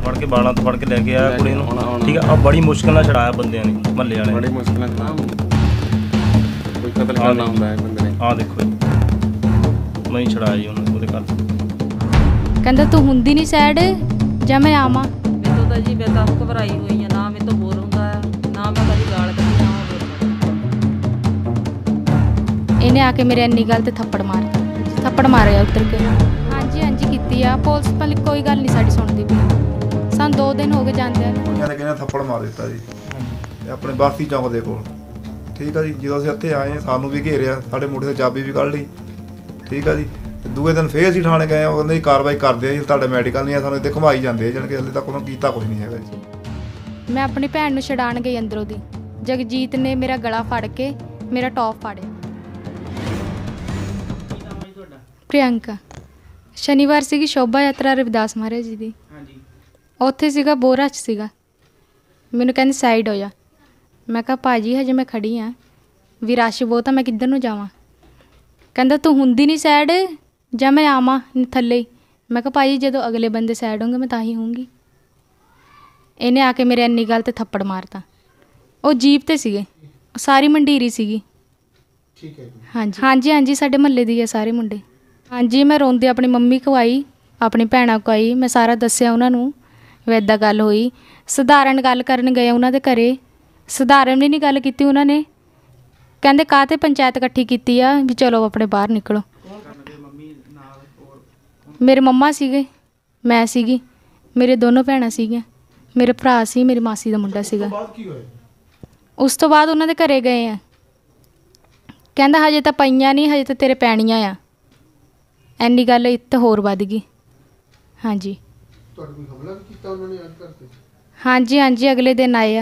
ਫੜ ਕੇ ਬਾਲਾਂ ਤੋਂ ਫੜ ਕੇ ਲੈ ਕੇ ਆਇਆ ਕੁੜੀ ਨੂੰ, ਠੀਕ ਆ। ਬੜੀ ਮੁਸ਼ਕਿਲ ਨਾਲ ਛਡਾਇਆ ਬੰਦਿਆਂ ਨੇ, ਮਹੱਲੇ ਵਾਲੇ ਬੜੀ ਮੁਸ਼ਕਿਲ ਨਾਲ ਕੋਈ ਕਤਲ ਕਰਨਾ ਹੁੰਦਾ ਹੈ ਬੰਦੇ ਨੇ। ਆਹ ਦੇਖੋ ਜੀ, ਮੈਂ ਹੀ ਛਡਾਇਆ ਜੀ ਉਹਨੂੰ ਉਹਦੇ ਘਰ ਤੋਂ। ਕਹਿੰਦਾ ਤੂੰ ਹੁੰਦੀ ਨਹੀਂ ਸੈਡ ਜਾਂ ਮੈਂ ਆਵਾਂ। ਮੈਨੂੰ ਤਾਂ ਜੀ ਮੈਂ ਤਾਂ ਘਬਰਾਈ ਹੋਈ ਆ, ਨਾ ਮੇਰੇ ਤੋਂ ਬੋਲ ਹੁੰਦਾ ਆ, ਨਾ ਮੈਂ ਕਦੀ ਗਾਲ ਕੱਢੀ, ਨਾ ਇਹਨੇ ਆ ਕੇ ਮੇਰੇ ਇੰਨੀ ਗੱਲ ਤੇ ਥੱਪੜ ਮਾਰਤਾ, ਥੱਪੜ ਮਾਰਿਆ ਉੱਤਰ ਕੇ। ਹਾਂਜੀ ਹਾਂਜੀ ਕੀਤੀ ਆ ਪੁਲਿਸ, ਪਰ ਕੋਈ ਗੱਲ ਨਹੀਂ ਸਾਡੀ ਸੁਣਦੀ ਪਈ। ਸਾਨੂੰ 2 ਦਿਨ ਹੋ ਗਏ ਜਾਂਦਿਆਂ ਨੂੰ। ਕੁੜੀਆਂ ਨੇ ਕਿਹਨੇ ਥੱਪੜ ਮਾਰ ਦਿੱਤਾ ਜੀ ਤੇ ਆਪਣੇ ਬਾਸੀ ਚੌਂਕ ਦੇ ਕੋਲ, ਠੀਕ ਆ ਜੀ। ਜਦੋਂ ਅਸੀਂ ਇੱਥੇ ਆਏ ਸਾਨੂੰ ਵੀ ਘੇਰਿਆ, ਸਾਡੇ ਮੁੰਡੇ ਤੇ ਚਾਬੀ ਵੀ ਕੱਢ ਲਈ, ਠੀਕ ਆ ਜੀ। ਤੇ ਦੂਏ ਦਿਨ ਫੇਰ ਅਸੀਂ ਥਾਣੇ ਗਏ, ਉਹ ਕਹਿੰਦੇ ਕਾਰਵਾਈ ਕਰਦੇ ਆ ਜੀ, ਤੁਹਾਡਾ ਮੈਡੀਕਲ ਨਹੀਂ ਆ, ਸਾਨੂੰ ਇੱਥੇ ਘੁਮਾਈ ਜਾਂਦੇ ਆ, ਜਾਣੀ ਕਿ ਹਲੇ ਤੱਕ ਉਹਨਾਂ ਕੀਤਾ ਕੁਝ ਨਹੀਂ ਹੈਗਾ ਜੀ। ਮੈਂ ਆਪਣੀ ਭੈਣ ਨੂੰ ਛਡਾਣ ਗਈ ਅੰਦਰੋਂ ਦੀ, ਜਗਜੀਤ ਨੇ ਮੇਰਾ ਗਲਾ ਫੜ ਕੇ ਮੇਰਾ ਟੌਪ ਫਾੜਿਆ। ਪ੍ਰਿਯੰਕਾ। ਸ਼ਨੀਵਾਰ ਸੀਗੀ ਸ਼ੋਭਾ ਯਾਤਰਾ ਰਵਿਦਾਸ ਮਹਾਰਾਜ ਜੀ ਦੀ, ਉੱਥੇ ਸੀਗਾ ਬੋਰਾ 'ਚ ਸੀਗਾ। ਮੈਨੂੰ ਕਹਿੰਦੇ ਸਾਈਡ ਹੋ ਜਾ। ਮੈਂ ਕਿਹਾ ਭਾਜੀ ਹਜੇ ਮੈਂ ਖੜੀ ਹਾਂ, ਵੀ ਰਸ਼ ਬਹੁਤ ਆ, ਮੈਂ ਕਿੱਧਰ ਨੂੰ ਜਾਵਾਂ। ਕਹਿੰਦਾ ਤੂੰ ਹੁੰਦੀ ਨਹੀਂ ਸਾਈਡ ਜਾਂ ਮੈਂ ਆਵਾਂ ਥੱਲੇ ਹੀ। ਮੈਂ ਕਿਹਾ ਭਾਜੀ ਜਦੋਂ ਅਗਲੇ ਬੰਦੇ ਸਾਈਡ ਹੋਣਗੇ ਮੈਂ ਤਾਂ ਹੀ ਹੋਊਂਗੀ। ਇਹਨੇ ਆ ਕੇ ਮੇਰੇ ਇੰਨੀ ਗੱਲ ਤੇ ਥੱਪੜ ਮਾਰਤਾ। ਉਹ ਜੀਪ 'ਤੇ ਸੀਗੇ, ਸਾਰੀ ਮੰਡੀਰੀ ਸੀਗੀ। ਠੀਕ ਹੈ। ਹਾਂਜੀ ਹਾਂਜੀ ਹਾਂਜੀ ਸਾਡੇ ਮਹੱਲੇ ਦੀ ਆ ਸਾਰੇ ਮੁੰਡੇ। ਹਾਂਜੀ ਮੈਂ ਰੋਂਦੇ ਆਪਣੀ ਮੰਮੀ ਕੋਲ ਆਈ, ਆਪਣੀ ਭੈਣਾਂ ਕੋਲ ਆਈ, ਮੈਂ ਸਾਰਾ ਦੱਸਿਆ ਉਹਨਾਂ ਨੂੰ ਵੀ ਇੱਦਾਂ ਗੱਲ ਹੋਈ। ਸਧਾਰਨ ਗੱਲ ਕਰਨ ਗਏ ਉਹਨਾਂ ਦੇ ਘਰੇ, ਸਧਾਰਨ ਵੀ ਨਹੀਂ ਗੱਲ ਕੀਤੀ ਉਹਨਾਂ ਨੇ। ਕਹਿੰਦੇ ਕਾਹਤੇ ਪੰਚਾਇਤ ਇਕੱਠੀ ਕੀਤੀ ਆ, ਵੀ ਚਲੋ ਆਪਣੇ ਬਾਹਰ ਨਿਕਲੋ। ਮੇਰੇ ਮੰਮਾ ਸੀਗੇ, ਮੈਂ ਸੀਗੀ, ਮੇਰੇ ਦੋਨੋਂ ਭੈਣਾਂ ਸੀਗੀਆਂ, ਮੇਰੇ ਭਰਾ ਸੀ, ਮੇਰੀ ਮਾਸੀ ਦਾ ਮੁੰਡਾ ਸੀਗਾ। ਉਸ ਤੋਂ ਬਾਅਦ ਉਹਨਾਂ ਦੇ ਘਰੇ ਗਏ ਆ, ਕਹਿੰਦਾ ਹਜੇ ਤਾਂ ਪਈਆਂ ਨਹੀਂ, ਹਜੇ ਤਾਂ ਤੇਰੇ ਪੈਣੀਆਂ ਆ। ਇੰਨੀ ਗੱਲ ਇੱਤ ਹੋਰ ਵੱਧ ਗਈ। ਹਾਂਜੀ ਹਾਂਜੀ ਹਾਂਜੀ ਅਗਲੇ ਦਿਨ ਆਏ ਆ।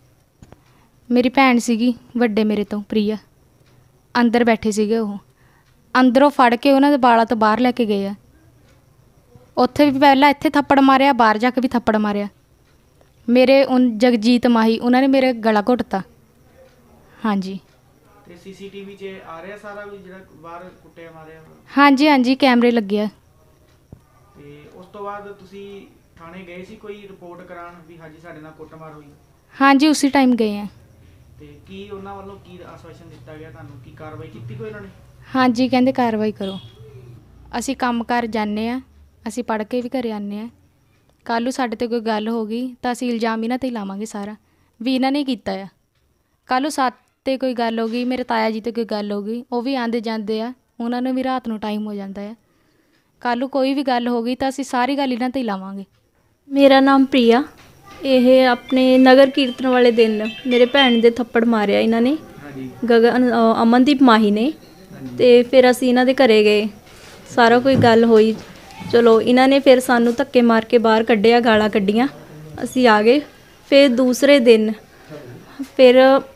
ਮੇਰੀ ਭੈਣ ਸੀਗੀ ਵੱਡੇ ਮੇਰੇ ਤੋਂ, ਪ੍ਰਿਆ, ਅੰਦਰ ਬੈਠੇ ਸੀਗੇ। ਉਹ ਅੰਦਰੋਂ ਫੜ ਕੇ ਉਹਨਾਂ ਦੇ ਬਾਲਾਂ ਤੋਂ ਬਾਹਰ ਲੈ ਕੇ ਗਏ ਆ। ਉੱਥੇ ਵੀ ਪਹਿਲਾਂ ਇੱਥੇ ਥੱਪੜ ਮਾਰਿਆ, ਬਾਹਰ ਜਾ ਕੇ ਵੀ ਥੱਪੜ ਮਾਰਿਆ। ਮੇਰੇ ਜਗਜੀਤ ਮਾਹੀ ਉਹਨਾਂ ਨੇ ਮੇਰੇ ਗਲਾ ਘੁੱਟਤਾ। ਹਾਂਜੀ ਤੇ ਸੀਸੀਟੀਵੀ 'ਚ ਆ ਰਿਹਾ ਸਾਰਾ ਵੀ ਜਿਹੜਾ ਬਾਹਰ ਕੁੱਟਿਆ ਮਾਰਿਆ? ਹਾਂਜੀ ਹਾਂਜੀ ਕੈਮਰੇ ਲੱਗੇ ਆ। ਤੇ ਉਸ ਤੋਂ ਬਾਅਦ ਤੁਸੀਂ ਥਾਣੇ ਗਏ ਸੀ ਕੋਈ ਰਿਪੋਰਟ ਕਰਾਉਣ ਵੀ ਹਾਂਜੀ ਸਾਡੇ ਨਾਲ ਕੁੱਟਮਾਰ ਹੋਈ? ਹਾਂਜੀ ਉਸੇ ਟਾਈਮ ਗਏ ਆ। ਤੇ ਕੀ ਉਹਨਾਂ ਵੱਲੋਂ ਕੀ ਆਸ਼ਵਾਸਨ ਦਿੱਤਾ ਗਿਆ ਤੁਹਾਨੂੰ, ਕੀ ਕਾਰਵਾਈ ਕੀਤੀ ਕੋਈ ਉਹਨਾਂ ਨੇ? ਹਾਂਜੀ ਕਹਿੰਦੇ ਕਾਰਵਾਈ ਕਰੋ। ਅਸੀਂ ਕੰਮ ਕਰ ਜਾਂਦੇ ਆ, ਅਸੀਂ ਪੜ੍ਹ ਕੇ ਵੀ ਘਰੇ ਆਉਂਦੇ ਆ। ਕੱਲ੍ਹ ਨੂੰ ਸਾਡੇ 'ਤੇ ਕੋਈ ਗੱਲ ਹੋ ਗਈ ਤਾਂ ਅਸੀਂ ਇਲਜ਼ਾਮ ਇਹਨਾਂ 'ਤੇ ਹੀ ਲਾਵਾਂਗੇ ਸਾਰਾ, ਵੀ ਇਹਨਾਂ ਨੇ ਕੀਤਾ ਆ। ਕੱਲ੍ਹ ਨੂੰ ਸਾਡੇ 'ਤੇ ਕੋਈ ਗੱਲ ਹੋ ਗਈ, ਮੇਰੇ ਤਾਇਆ ਜੀ 'ਤੇ ਕੋਈ ਗੱਲ ਹੋ ਗਈ, ਉਹ ਵੀ ਆਉਂਦੇ ਜਾਂਦੇ ਆ, ਉਹਨਾਂ ਨੂੰ ਵੀ ਰਾਤ ਨੂੰ ਟਾਈਮ ਹੋ ਜਾਂਦਾ ਆ। ਕੱਲ੍ਹ ਨੂੰ ਕੋਈ ਵੀ ਗੱਲ ਹੋ ਗਈ ਤਾਂ ਅਸੀਂ ਸਾਰੀ ਗੱਲ ਇਹਨਾਂ 'ਤੇ ਹੀ ਲਾਵਾਂਗੇ। ਮੇਰਾ ਨਾਮ ਪ੍ਰਿਆ। ਇਹ ਆਪਣੇ ਨਗਰ ਕੀਰਤਨ ਵਾਲੇ ਦਿਨ ਮੇਰੇ ਭੈਣ ਦੇ ਥੱਪੜ ਮਾਰਿਆ ਇਹਨਾਂ ਨੇ, ਅਮਨਦੀਪ ਮਾਹੀ ਨੇ। ਤੇ ਫਿਰ ਅਸੀਂ ਇਹਨਾਂ ਦੇ ਘਰੇ ਗਏ, ਸਾਰਾ ਕੋਈ ਗੱਲ ਹੋਈ। ਚਲੋ ਇਹਨਾਂ ਨੇ ਫਿਰ ਸਾਨੂੰ ਧੱਕੇ ਮਾਰ ਕੇ ਬਾਹਰ ਕੱਢਿਆ, ਗਾਲਾਂ ਕੱਢੀਆਂ, ਅਸੀਂ ਆ ਗਏ। ਫਿਰ ਦੂਸਰੇ ਦਿਨ ਫਿਰ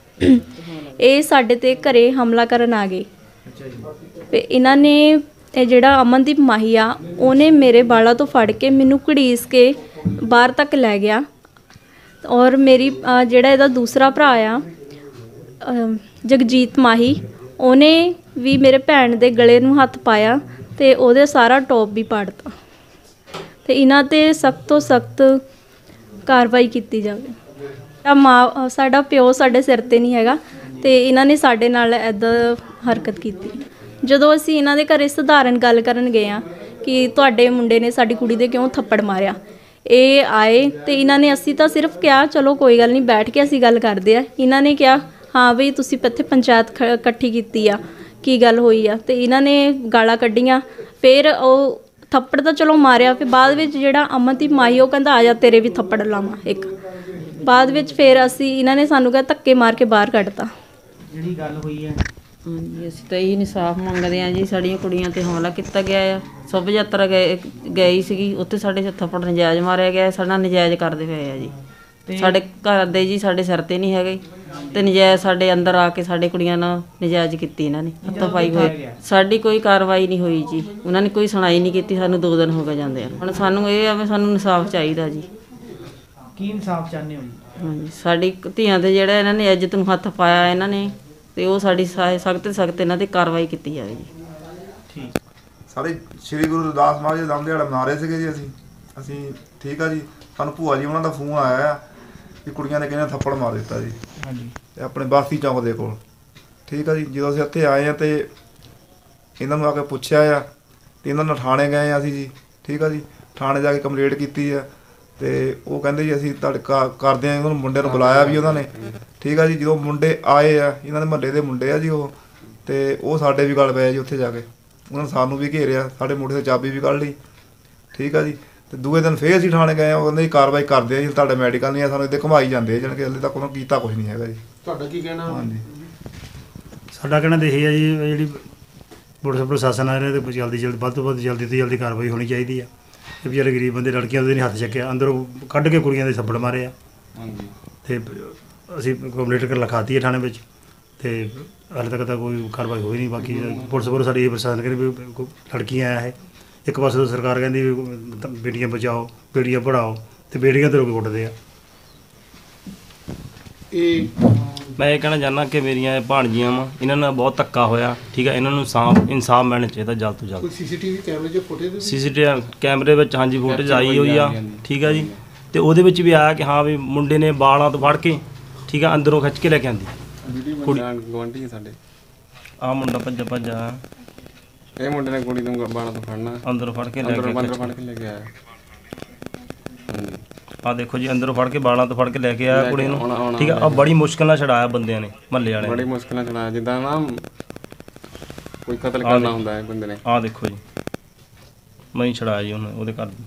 ਇਹ ਸਾਡੇ 'ਤੇ ਘਰੇ ਹਮਲਾ ਕਰਨ ਆ ਗਏ। ਫਿਰ ਇਹਨਾਂ ਨੇ ਇਹ ਜਿਹੜਾ ਅਮਨਦੀਪ ਮਾਹੀ ਆ, ਉਹਨੇ ਮੇਰੇ ਬਾਲਾਂ ਤੋਂ ਫੜ ਕੇ ਮੈਨੂੰ ਘੜੀਸ ਕੇ ਬਾਹਰ ਤੱਕ ਲੈ ਗਿਆ। ਔਰ ਮੇਰੀ ਜਿਹੜਾ ਇਹਦਾ ਦੂਸਰਾ ਭਰਾ ਆ ਜਗਜੀਤ ਮਾਹੀ, ਉਹਨੇ ਵੀ ਮੇਰੇ ਭੈਣ ਦੇ ਗਲੇ ਨੂੰ ਹੱਥ ਪਾਇਆ ਤੇ ਉਹਦੇ ਸਾਰਾ ਟੌਪ ਵੀ ਪਾੜਤਾ। ਤੇ ਇਹਨਾਂ 'ਤੇ ਸਖਤ ਤੋਂ ਸਖਤ ਕਾਰਵਾਈ ਕੀਤੀ ਜਾਵੇ। ਸਾਡਾ ਪਿਓ ਸਾਡੇ ਸਿਰ 'ਤੇ ਨਹੀਂ ਹੈਗਾ ਤੇ ਇਹਨਾਂ ਨੇ ਸਾਡੇ ਨਾਲ ਇੱਦਾਂ ਹਰਕਤ ਕੀਤੀ। ਜਦੋਂ ਅਸੀਂ ਇਹਨਾਂ ਦੇ ਘਰੇ ਸਧਾਰਨ ਗੱਲ ਕਰਨ ਗਏ ਹਾਂ ਕਿ ਤੁਹਾਡੇ ਮੁੰਡੇ ਨੇ ਸਾਡੀ ਕੁੜੀ ਦੇ ਕਿਉਂ ਥੱਪੜ ਮਾਰਿਆ, ਇਹ ਆਏ ਤੇ ਇਹਨਾਂ ਨੇ, ਅਸੀਂ ਤਾਂ ਸਿਰਫ ਕਿਹਾ ਚਲੋ ਕੋਈ ਗੱਲ ਨਹੀਂ, ਬੈਠ ਕੇ ਅਸੀਂ ਗੱਲ ਕਰਦੇ ਆ। ਇਹਨਾਂ ਨੇ ਕਿਹਾ ਹਾਂ ਬਈ ਤੁਸੀਂ ਇੱਥੇ ਪੰਚਾਇਤ ਇਕੱਠੀ ਕੀਤੀ ਆ, ਕੀ ਗੱਲ ਹੋਈ ਆ। ਤੇ ਇਹਨਾਂ ਨੇ ਗਾਲਾਂ ਕੱਢੀਆਂ। ਫਿਰ ਉਹ ਥੱਪੜ ਤਾਂ ਚਲੋ ਮਾਰਿਆ, ਫਿਰ ਬਾਅਦ ਵਿੱਚ ਜਿਹੜਾ ਅਮਨਦੀਪ ਮਾਹੀ ਉਹ ਕਹਿੰਦਾ ਆ ਜਾ ਤੇਰੇ ਵੀ ਥੱਪੜ ਲਾਵਾਂ ਇੱਕ। ਬਾਅਦ ਵਿੱਚ ਫਿਰ ਅਸੀਂ ਇਹਨਾਂ ਨੇ ਸਾਨੂੰ ਕਿਹਾ ਧੱਕੇ ਮਾਰ ਕੇ ਬਾਹਰ ਕੱਢਤਾ। ਜਿਹੜੀ ਗੱਲ ਹੋਈ ਹੈ ਹਾਂਜੀ ਅਸੀਂ ਤਾਂ ਇਹੀ ਇਨਸਾਫ ਮੰਗਦੇ ਹਾਂ ਜੀ। ਸਾਡੀਆਂ ਕੁੜੀਆਂ 'ਤੇ ਹਮਲਾ ਕੀਤਾ ਗਿਆ ਆ। ਸ਼ੋਭਾ ਯਾਤਰਾ ਗਈ ਸੀਗੀ, ਉੱਥੇ ਸਾਡੇ ਥੱਪੜ ਨਜਾਇਜ਼ ਮਾਰਿਆ ਗਿਆ, ਸਾਡਾ ਨਜਾਇਜ਼ ਕਰਦੇ ਪਏ ਆ ਜੀ। ਸਾਡੇ ਘਰ ਦੇ ਜੀ ਸਾਡੇ ਸਿਰ 'ਤੇ ਨਹੀਂ ਹੈਗੇ ਤੇ ਨਜਾਇਜ਼ ਸਾਡੇ ਅੰਦਰ ਆ ਕੇ ਸਾਡੇ ਕੁੜੀਆਂ ਨਾਲ ਨਜਾਇਜ਼ ਕੀਤੀ ਇਹਨਾਂ ਨੇ, ਹੱਥੋਂ ਪਾਈ ਹੋਏ। ਸਾਡੀ ਕੋਈ ਕਾਰਵਾਈ ਨਹੀਂ ਹੋਈ ਜੀ, ਉਹਨਾਂ ਨੇ ਕੋਈ ਸੁਣਾਈ ਨਹੀਂ ਕੀਤੀ। ਸਾਨੂੰ 2 ਦਿਨ ਹੋ ਗਏ ਜਾਂਦੇ ਆ। ਹੁਣ ਸਾਨੂੰ ਇਹ ਆ ਵੀ ਸਾਨੂੰ ਇਨਸਾਫ ਚਾਹੀਦਾ ਜੀ। ਕੀ ਇਨਸਾਫ ਚਾਹੁੰਦੇ ਹੋ ਜੀ? ਹਾਂਜੀ ਸਾਡੀ ਧੀਆਂ 'ਤੇ ਜਿਹੜਾ ਇਹਨਾਂ ਨੇ ਇੱਜ਼ਤ ਨੂੰ ਹੱਥ ਪਾਇਆ ਇਹਨਾਂ ਨੇ, ਤੇ ਉਹ ਸਾਡੀ ਸਖਤ ਸਖਤ ਇਹਨਾਂ 'ਤੇ ਕਾਰਵਾਈ ਕੀਤੀ ਜਾਵੇ ਜੀ। ਠੀਕ। ਸਾਡੇ ਸ਼੍ਰੀ ਗੁਰੂ ਰਵਿਦਾਸ ਮਹਾਰਾਜ ਦਾ ਨਾਮ ਦਿਹਾੜਾ ਮਨਾ ਰਹੇ ਸੀਗੇ ਜੀ ਅਸੀਂ, ਅਸੀਂ ਠੀਕ ਆ ਜੀ। ਸਾਨੂੰ ਭੂਆ ਜੀ ਉਹਨਾਂ ਦਾ ਫੋਨ ਆਇਆ ਆ ਕਿ ਕੁੜੀਆਂ ਨੇ ਕਿਹਨੇ ਥੱਪੜ ਮਾਰ ਦਿੱਤਾ ਜੀ ਹਾਂਜੀ ਤੇ ਆਪਣੇ ਬਾਸੀ ਚੌਂਕ ਦੇ ਕੋਲ। ਠੀਕ ਆ ਜੀ। ਜਦੋਂ ਅਸੀਂ ਇੱਥੇ ਆਏ ਆ ਤੇ ਇਹਨਾਂ ਨੂੰ ਆ ਕੇ ਪੁੱਛਿਆ ਆ ਤੇ ਇਹਨਾਂ ਨਾਲ ਥਾਣੇ ਗਏ ਆ ਅਸੀਂ ਜੀ। ਠੀਕ ਆ ਜੀ। ਥਾਣੇ ਜਾ ਕੇ ਕੰਪਲੇਂਟ ਕੀਤੀ ਆ ਤੇ ਉਹ ਕਹਿੰਦੇ ਜੀ ਅਸੀਂ ਤੁਹਾਡੇ ਕਰਦੇ ਆ। ਉਹਨਾਂ ਨੂੰ ਮੁੰਡੇ ਨੂੰ ਬੁਲਾਇਆ ਵੀ ਉਹਨਾਂ ਨੇ। ਠੀਕ ਆ ਜੀ। ਜਦੋਂ ਮੁੰਡੇ ਆਏ ਆ, ਇਹਨਾਂ ਦੇ ਮੁਹੱਲੇ ਦੇ ਮੁੰਡੇ ਆ ਜੀ ਉਹ, ਤੇ ਉਹ ਸਾਡੇ ਵੀ ਗੱਲ ਪਏ ਜੀ ਉੱਥੇ ਜਾ ਕੇ। ਉਹਨਾਂ ਨੇ ਸਾਨੂੰ ਵੀ ਘੇਰਿਆ, ਸਾਡੇ ਮੁੰਡੇ ਤੇ ਚਾਬੀ ਵੀ ਕੱਢ ਲਈ। ਠੀਕ ਆ ਜੀ। ਤੇ ਦੂਏ ਦਿਨ ਫੇਰ ਅਸੀਂ ਥਾਣੇ ਗਏ ਆ। ਉਹ ਕਹਿੰਦੇ ਜੀ ਕਾਰਵਾਈ ਕਰਦੇ ਆ ਜੀ, ਤੁਹਾਡਾ ਮੈਡੀਕਲ ਨਹੀਂ ਆ। ਸਾਨੂੰ ਇੱਥੇ ਘੁਮਾਈ ਜਾਂਦੇ ਆ, ਜਾਣੀ ਕਿ ਹਾਲੇ ਤੱਕ ਉਹਨਾਂ ਕੀਤਾ ਕੁਝ ਨਹੀਂ ਹੈਗਾ ਜੀ। ਤੁਹਾਡਾ ਕੀ ਕਹਿਣਾ? ਹਾਂਜੀ, ਸਾਡਾ ਕਹਿਣਾ ਤਾਂ ਇਹ ਹੈ ਜੀ, ਜਿਹੜੀ ਪੁਲਿਸ ਪ੍ਰਸ਼ਾਸਨ ਆ ਰਿਹਾ ਤੇ ਜਲਦੀ ਵੱਧ ਤੋਂ ਵੱਧ ਜਲਦੀ ਤੋਂ ਜਲਦੀ ਕਾਰਵਾਈ ਹੋਣੀ ਚਾਹੀਦੀ ਆ। ਇਹ ਵਿਚਾਰੇ ਗਰੀਬ ਬੰਦੇ, ਲੜਕੀਆਂ ਉਹਦੇ ਨਹੀਂ ਹੱਥ ਚੱਕਿਆ, ਅੰਦਰੋਂ ਕੱਢ ਕੇ ਕੁੜੀਆਂ ਦੇ ਥੱਪੜ ਮਾਰੇ ਆ। ਹਾਂਜੀ ਤੇ ਅਸੀਂ ਕੰਪਲੇਂਟ ਲਿਖਾਤੀ ਹੈ ਥਾਣੇ ਵਿੱਚ ਤੇ ਹਾਲੇ ਤੱਕ ਤਾਂ ਕੋਈ ਕਾਰਵਾਈ ਹੋਈ ਨਹੀਂ। ਬਾਕੀ ਪੁਲਿਸ ਵੱਲੋਂ ਸਾਡੀ ਇਹ ਪ੍ਰਸ਼ਾਸਨ ਕਹਿੰਦੀ ਵੀ ਲੜਕੀਆਂ ਆਇਆ ਹੈ, ਇੱਕ ਪਾਸੇ ਤੋਂ ਸਰਕਾਰ ਕਹਿੰਦੀ ਵੀ ਬੇਟੀਆਂ ਬਚਾਓ, ਬੇਟੀਆਂ ਪੜ੍ਹਾਓ, ਤੇ ਬੇਟੀਆਂ ਤੇ ਰੋਕ ਕੁੱਟਦੇ ਆ। ਇਹ ਮੈਂ ਇਹ ਕਹਿਣਾ ਚਾਹੁੰਦਾ ਕਿ ਮੇਰੀਆਂ ਇਹ ਭਾਣਜੀਆਂ ਵਾ, ਇਹਨਾਂ ਨਾਲ ਬਹੁਤ ਧੱਕਾ ਹੋਇਆ। ਠੀਕ ਹੈ। ਇਹਨਾਂ ਨੂੰ ਇਨਸਾਫ ਮਿਲਣਾ ਚਾਹੀਦਾ ਜਲਦ ਤੋਂ ਕੋਈ ਜਲਦ। ਸੀਸੀਟੀਵੀ ਕੈਮਰੇ 'ਚ ਫੁਟੇਜ? ਸੀਸੀਟੀਵੀ ਕੈਮਰੇ ਵਿੱਚ ਹਾਂਜੀ ਫੁਟੇਜ ਆਈ ਹੋਈ ਆ। ਠੀਕ ਆ ਜੀ। ਤੇ ਉਹਦੇ ਵਿੱਚ ਵੀ ਆਇਆ ਕਿ ਹਾਂ ਵੀ ਮੁੰਡੇ ਨੇ ਬਾਲਾਂ ਤੋਂ ਫੜ ਕੇ, ਠੀਕ ਆ, ਅੰਦਰੋਂ ਖਿੱਚ ਕੇ ਲੈ ਕੇ ਆਂਦੀ ਕੁੜੀ ਗਵਾਂਢੀ ਸਾਡੇ। ਆਹ ਮੁੰਡਾ ਭੱਜਾ ਇਹ ਮੁੰਡੇ ਨੇ ਕੁੜੀ ਨੂੰ ਬਾਲਾਂ ਤੋਂ ਫੜਨਾ, ਅੰਦਰੋਂ ਫੜ ਕੇ ਲੈ ਅੰਦਰੋਂ ਕੇ ਫੜ ਕੇ ਲੈ ਕੇ ਆਇਆ। ਹਾਂਜੀ ਆਹ ਦੇਖੋ ਜੀ, ਅੰਦਰੋਂ ਫੜ ਕੇ ਬਾਲਾਂ ਤੋਂ ਫੜ ਕੇ ਲੈ ਕੇ ਆਇਆ ਕੁੜੀ ਨੂੰ। ਆਉਣਾ ਠੀਕ ਆ। ਆਹ ਬੜੀ ਮੁਸ਼ਕਿਲ ਨਾਲ ਛਡਾਇਆ ਬੰਦਿਆਂ ਨੇ, ਮਹੱਲੇ ਵਾਲਿਆਂ ਬੜੀ ਨੇ। ਮੁਸ਼ਕਿਲ ਨਾਲ ਚਲਾਇਆ, ਜਿੱਦਾਂ ਨਾ ਕੋਈ ਕਤਲ ਕਰਨਾ ਹੁੰਦਾ ਹੈ ਬੰਦੇ ਨੇ। ਆਹ ਦੇਖੋ ਜੀ, ਮੈਂ ਹੀ ਛਡਾਇਆ ਜੀ ਉਹਨੇ, ਉਹਦੇ ਘਰ ਦੀ।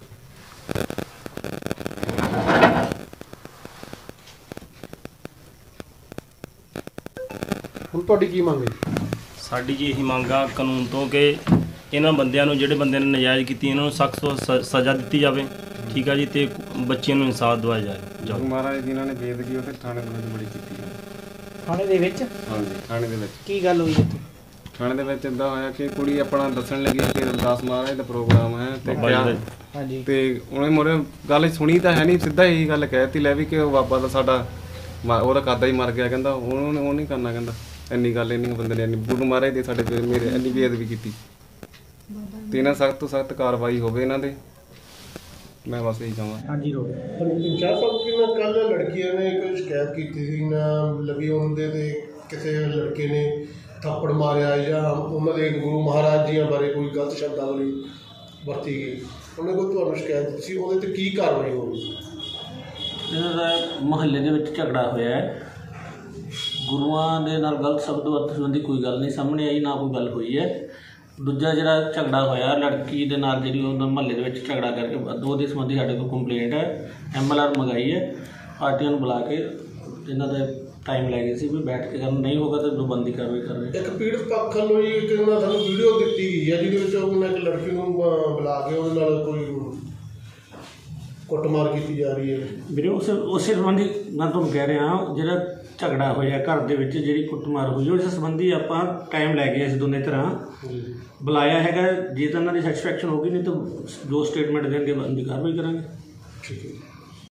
ਹੁਣ ਤੁਹਾਡੀ ਕੀ ਮੰਗ ਹੈ? ਸਾਡੀ ਜੀ ਇਹੀ ਮੰਗ ਆ ਕਾਨੂੰਨ ਤੋਂ ਕਿ ਇਹਨਾਂ ਬੰਦਿਆਂ ਨੂੰ, ਜਿਹੜੇ ਬੰਦਿਆਂ ਨੇ ਨਜਾਇਜ਼ ਕੀਤੀ, ਇਹਨਾਂ ਨੂੰ ਸਖਤ ਤੋਂ ਸਜ਼ਾ ਦਿੱਤੀ ਜਾਵੇ। ਠੀਕ ਆ ਜੀ। ਤੇ ਬੱਚਿਆਂ ਨੂੰ ਇਨਸਾਫ ਦਿਵਾਇਆ ਜਾਏ। ਮਹਾਰਾਜ ਜੀ ਇਹਨਾਂ ਨੇ ਬੇਦਗੀ ਉੱਥੇ ਥਾਣੇ ਦੇ ਵਿੱਚ ਬੜੀ ਕੀਤੀ ਹੈ। ਥਾਣੇ ਦੇ ਵਿੱਚ? ਹਾਂਜੀ ਥਾਣੇ ਦੇ ਵਿੱਚ। ਕੀ ਗੱਲ ਹੋਈ ਇੱਥੇ? ਥਾਣੇ ਦੇ ਵਿੱਚ ਇੱਦਾਂ ਹੋਇਆ ਕਿ ਕੁੜੀ ਆਪਣਾ ਦੱਸਣ ਲੱਗੀ ਕਿ ਅਰਦਾਸ ਮਹਾਰਾਜ ਦਾ ਪ੍ਰੋਗਰਾਮ ਹੈ ਤੇ ਹਾਂਜੀ ਤੇ ਉਹਨੇ ਮੋਰੇ ਗੱਲ ਸੁਣੀ ਤਾਂ ਹੈ ਨਹੀਂ, ਸਿੱਧਾ ਇਹੀ ਗੱਲ ਕਹਿਤੀ ਲੈ ਵੀ ਕਿ ਉਹ ਬਾਬਾ ਦਾ ਸਾਡਾ ਉਹਦਾ ਕਾਦਾ ਹੀ ਮਰ ਗਿਆ। ਕਹਿੰਦਾ ਉਹਨੇ ਉਹ ਨਹੀਂ ਕਰਨਾ, ਕਹਿੰਦਾ ਇੰਨੀ ਗੱਲ ਇੰਨੀ ਬੰਦੇ ਨੇ ਇੰਨੀ ਗੁਰੂ ਮਹਾਰਾਜ ਦੇ ਸਾਡੇ ਮੇਰੇ ਇੰਨੀ ਬੇਅਦਬੀ ਕੀਤੀ। ਤੇ ਇਹਨਾਂ ਸਖਤ ਤੋਂ ਸਖਤ ਕਾਰਵਾਈ ਹੋਵੇ ਇਹਨਾਂ ਦੇ, ਮੈਂ ਬਸ ਇਹੀ ਚਾਹਾਂ। ਹਾਂਜੀ ਰੋ ਪੰਚਾਇਤ ਸਾਹਿਬ ਕਿ ਨਾ ਕੱਲ ਲੜਕੀਆਂ ਨੇ ਇੱਕ ਸ਼ਿਕਾਇਤ ਕੀਤੀ ਸੀ ਨਾ ਲੱਗੀ ਹੁੰਦੇ ਤੇ ਕਿਸੇ ਲੜਕੇ ਨੇ ਥੱਪੜ ਮਾਰਿਆ ਜਾਂ ਉਹਨਾਂ ਦੇ ਗੁਰੂ ਮਹਾਰਾਜ ਜੀਆਂ ਬਾਰੇ ਕੋਈ ਗਲਤ ਸ਼ਬਦਾਵਲੀ ਵਰਤੀ ਗਈ। ਉਹਨੇ ਕੋਈ ਤੁਹਾਨੂੰ ਸ਼ਿਕਾਇਤ ਦਿੱਤੀ ਸੀ, ਉਹਦੇ ਤੇ ਕੀ ਕਾਰਵਾਈ ਹੋਈ? ਇਹਨਾਂ ਦਾ ਮੁਹੱਲੇ ਦੇ ਵਿੱਚ ਝਗੜਾ ਹੋਇਆ ਹੈ। ਗੁਰੂਆਂ ਦੇ ਨਾਲ ਗਲਤ ਸ਼ਬਦ ਵਰਤਣ ਸੰਬੰਧੀ ਕੋਈ ਗੱਲ ਨਹੀਂ ਸਾਹਮਣੇ ਆਈ, ਨਾ ਕੋਈ ਗੱਲ ਹੋਈ ਹੈ। ਦੂਜਾ ਜਿਹੜਾ ਝਗੜਾ ਹੋਇਆ ਲੜਕੀ ਦੇ ਨਾਲ, ਜਿਹੜੀ ਉਹਨਾਂ ਮੁਹੱਲੇ ਦੇ ਵਿੱਚ ਝਗੜਾ ਕਰਕੇ ਉਹਦੇ ਸੰਬੰਧੀ ਸਾਡੇ ਕੋਲ ਕੰਪਲੇਂਟ ਹੈ, MLR ਮੰਗਾਈ ਹੈ। ਪਾਰਟੀਆਂ ਨੂੰ ਬੁਲਾ ਕੇ ਇਹਨਾਂ ਦਾ ਟਾਈਮ ਲੈ ਗਏ ਸੀ ਵੀ ਬੈਠ ਕੇ ਕਰਨ, ਨਹੀਂ ਹੋਗਾ ਤਾਂ ਜੋ ਬੰਦੀ ਕਾਰਵਾਈ ਕਰ ਰਹੇ। ਇੱਕ ਪੀੜਤ ਪੱਖ ਵੱਲੋਂ ਹੀ ਇੱਕ ਉਹਨਾਂ ਸਾਨੂੰ ਵੀਡੀਓ ਦਿੱਤੀ ਗਈ ਹੈ ਜਿਹਦੇ ਵਿੱਚ ਉਹਨਾਂ ਇੱਕ ਲੜਕੀ ਨੂੰ ਬੁਲਾ ਕੇ ਉਹਦੇ ਨਾਲ ਕੋਈ ਕੁੱਟਮਾਰ ਕੀਤੀ ਜਾ ਰਹੀ ਹੈ। ਵੀਰੇ ਉਸੇ ਸੰਬੰਧੀ ਮੈਂ ਤੁਹਾਨੂੰ ਕਹਿ ਰਿਹਾ, ਜਿਹੜਾ ਝਗੜਾ ਹੋਇਆ ਘਰ ਦੇ ਵਿੱਚ, ਜਿਹੜੀ ਕੁੱਟਮਾਰ ਹੋਈ, ਉਸ ਸੰਬੰਧੀ ਆਪਾਂ ਟਾਈਮ ਲੈ ਗਏ ਅਸੀਂ ਦੋਨੇ ਤਰ੍ਹਾਂ ਬੁਲਾਇਆ ਹੈਗਾ। ਜੇ ਤਾਂ ਇਹਨਾਂ ਦੀ ਸੈਟੀਸਫੈਕਸ਼ਨ ਹੋਗੀ, ਨਹੀਂ ਤਾਂ ਜੋ ਸਟੇਟਮੈਂਟ ਦੇਣਗੇ ਬੰਦੀ ਕਾਰਵਾਈ ਕਰਾਂਗੇ। ਠੀਕ ਹੈ।